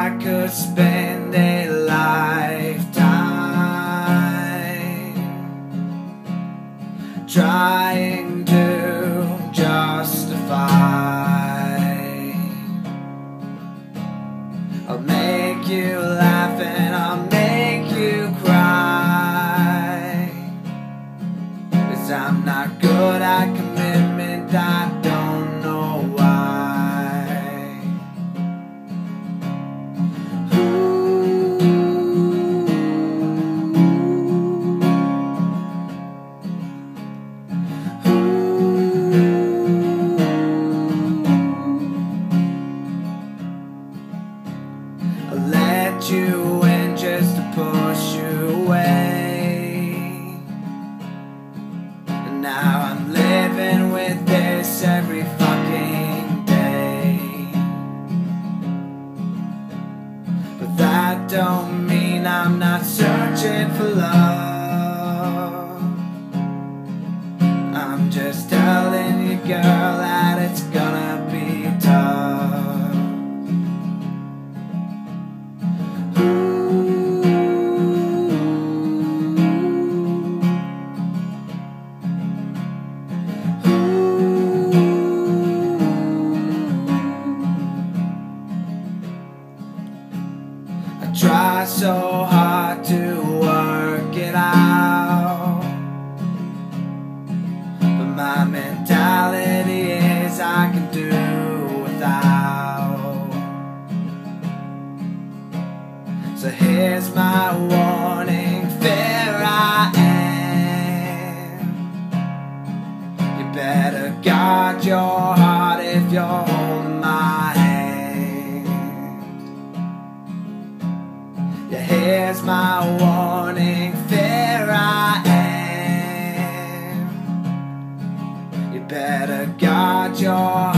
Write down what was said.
I could spend a lifetime trying to justify. I'll make you laugh and I'll make you cry, 'cause I'm not good at commitment, I don't know why. I let you in just to push you away, and now I'm living with this every fucking day. But that don't mean I'm not searching for love. I'm just telling you, girl, that it's gonna be tough. I try so hard to work it out, but my mentality is I can do without. So here's my warning, fair I am. You better guard your heart if you're holding my hand. Yeah, here's my warning, fair I am. You better guard your heart.